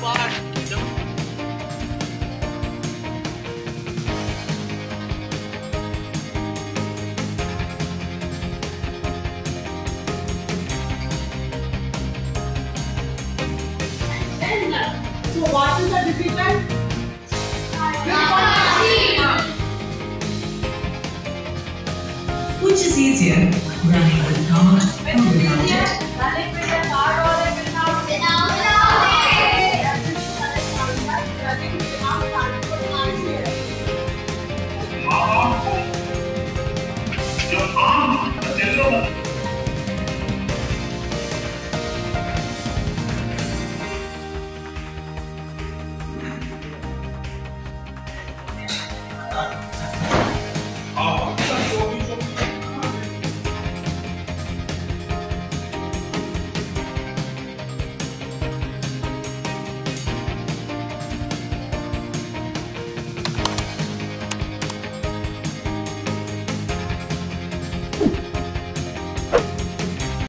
what? So what is the difficult? Which is easier, running with card or without it? Running with a card or without it? Running without card or without it? Your arm, the yellow one.